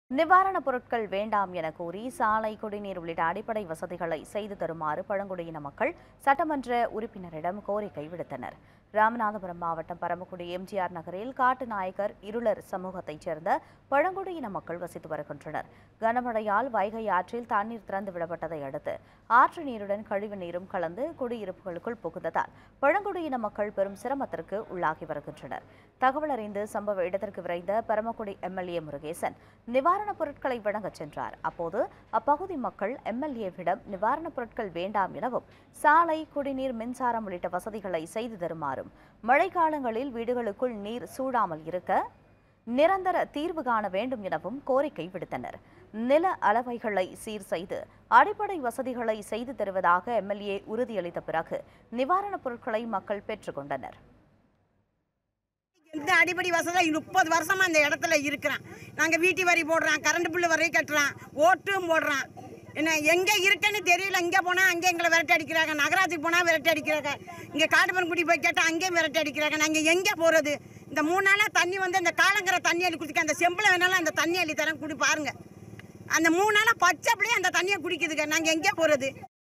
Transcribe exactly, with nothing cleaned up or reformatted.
நிவாரணப் பொருட்கள் வேண்டாம் என கூறி சாலை, குடிநீர் உள்ளிட்ட அடிப்படை வசதிகளை செய்து தருமாறு பழங்குடியின மக்கள் சட்டமன்ற உறுப்பினரிடம் கோரிக்கை விடுத்தனர். ராமநாதபுரம் மாவட்டம் பரமக்குடி எம்ஜிஆர் நகரில் காட்டுநாயக்கர் இருளர் சமூகத்தைச் சேர்ந்த பழங்குடியின மக்கள் வசித்து வருகின்றனர். கனமழையால் வைகை ஆற்றில் தண்ணீர் திறந்து விடப்பட்டதை அடுத்து ஆற்று நீருடன் கழிவு நீரும் கலந்து குடியிருப்புகளுக்குள் புகுந்ததால் பழங்குடியின மக்கள் பெரும் சிரமத்திற்கு உள்ளாகி வருகின்றனர். தகவல் அறிந்து சம்பவ இடத்திற்கு விரைந்த பரமக்குடி எம்எல்ஏ முருகேசன் நிவாரணப் பொருட்களை வழங்கச் சென்றார். அப்போது அப்பகுதி மக்கள் எம்எல்ஏவிடம் நிவாரணப் பொருட்கள் வேண்டாம் எனவும் சாலை, குடிநீர், மின்சாரம் உள்ளிட்ட வசதிகளை செய்து தருமாறும், மழைக்காலங்களில் வீடுகளுக்குள் நீர் சூடாமல் இருக்க நிரந்தர தீர்வு காண வேண்டும் எனவும் கோரிக்கை விடுத்தனர். நில அளவைகளை சீர் செய்து அடிப்படை வசதிகளை செய்து தருவதாக எம்எல்ஏ உறுதியளித்த பிறகு நிவாரணப் பொருட்களை மக்கள் பெற்றுக் கொண்டனர். இந்த அடிப்படை வசதி முப்பது வருஷமா இந்த இடத்துல இருக்கிறான். நாங்கள் வீட்டு வரி போடுறோம், கரண்ட் பில்லு வரை கட்டுறோம், ஓட்டும் போடுறோம். என்ன எங்கே இருக்குன்னு தெரியல. இங்கே போனால் அங்கே எங்களை விரட்டி அடிக்கிறாங்க, நகராட்சிக்கு போனால் விரட்டி அடிக்கிறாங்க, இங்கே காட்டுமன்குடி போய் கேட்டால் அங்கேயும் விரட்டி அடிக்கிறாங்க. நாங்கள் எங்கே போகிறது? இந்த மூணு நாளாக தண்ணி வந்து இந்த காலங்கிற தண்ணி அள்ளி குடிக்க அந்த செம்பில் வேணாலும் அந்த தண்ணி அள்ளி தரேன் குடி பாருங்க. அந்த மூணு நாளாக பச்சை அப்படியே அந்த தண்ணியை குடிக்குதுங்க. நாங்கள் எங்கே போகிறது?